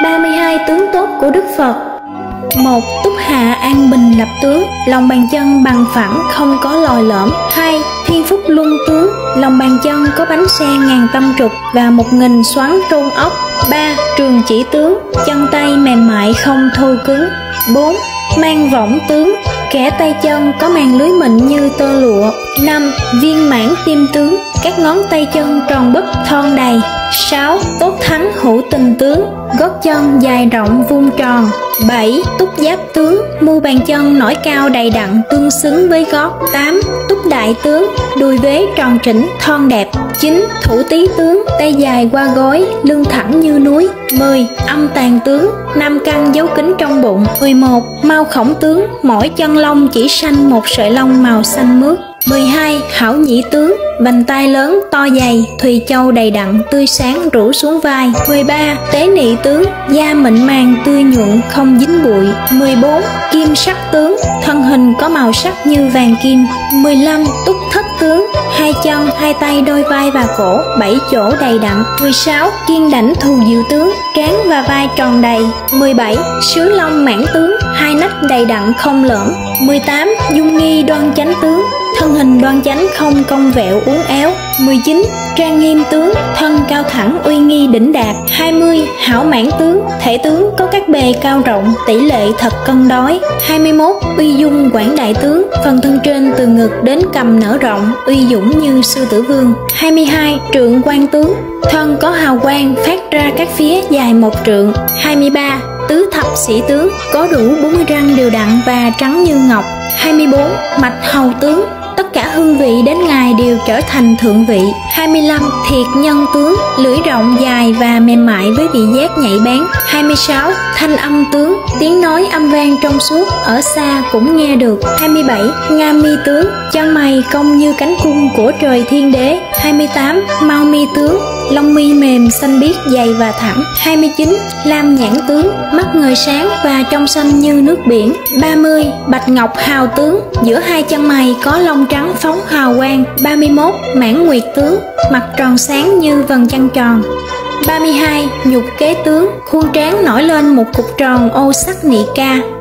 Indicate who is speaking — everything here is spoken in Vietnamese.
Speaker 1: 32 tướng tốt của Đức Phật. 1. Túc hạ an bình lập tướng, lòng bàn chân bằng phẳng không có lồi lõm. 2. Thiên phúc luân tướng, lòng bàn chân có bánh xe ngàn tâm trục và 1000 xoắn trôn ốc. 3. Trường chỉ tướng, chân tay mềm mại không thô cứng. 4. Mang võng tướng, kẻ tay chân có màng lưới mịn như tơ lụa. 5. Viên mãn tim tướng, các ngón tay chân tròn búp thon đầy. 6. Tốt thắng hữu tình tướng, gót chân dài rộng vuông tròn. 7. Túc giáp tướng, mu bàn chân nổi cao đầy đặn tương xứng với gót. 8. Túc đại tướng, đùi vế tròn trĩnh thon đẹp. 9. Thủ tý tướng, tay dài qua gối, lưng thẳng như núi. 10. Âm tàn tướng, 5 căn dấu kính trong bụng. 11. Mao khổng tướng, mỗi chân lông chỉ xanh một sợi lông màu xanh mướt. 12. Hảo nhĩ tướng, vành tai lớn to dày, thùy châu đầy đặn tươi sáng rủ xuống vai. 13. Tế nị tướng, da mịn màng tươi nhuận không dính bụi. 14. Kim sắc tướng, thân hình có màu sắc như vàng kim. 15. Túc thất tướng, hai chân hai tay đôi vai và cổ 7 chỗ đầy đặn. 16. Kiên đảnh thù diệu tướng, trán và vai tròn đầy. 17. Sứ long mãn tướng, hai nách đầy đặn không lõm. 18. Dung nghi đoan chánh tướng, thân hình đoan chánh không cong vẹo uốn éo. 19. Trang nghiêm tướng, thân cao thẳng uy nghi đỉnh đạt. 20. Hảo mãn tướng, thể tướng có các bề cao rộng, tỷ lệ thật cân đối. 21. Uy dung quảng đại tướng, phần thân trên từ ngực đến cằm nở rộng, uy dũng như sư tử vương. 22. Trượng quan tướng, thân có hào quang phát ra các phía dài 1 trượng. 23. Tứ thập sĩ tướng, có đủ 40 răng đều đặn và trắng như ngọc. 24. Mạch hầu tướng, tất cả hương vị đến ngài đều trở thành thượng vị. 25. Thiệt nhân tướng, lưỡi rộng dài và mềm mại với vị giác nhạy bén. 26. Thanh âm tướng, tiếng nói âm vang trong suốt, ở xa cũng nghe được. 27. Nga mi tướng, chân mày cong như cánh cung của trời thiên đế. 28. Mau mi tướng, lông mi mềm xanh biếc dày và thẳng. 29. Lam nhãn tướng, mắt ngời sáng và trong xanh như nước biển. 30. Bạch ngọc hào tướng, giữa hai chân mày có lông trắng phóng hào quang. 31. Mãn nguyệt tướng, mặt tròn sáng như vầng trăng tròn. 32. Nhục kế tướng, khuôn trán nổi lên một cục tròn ô sắc nị ca.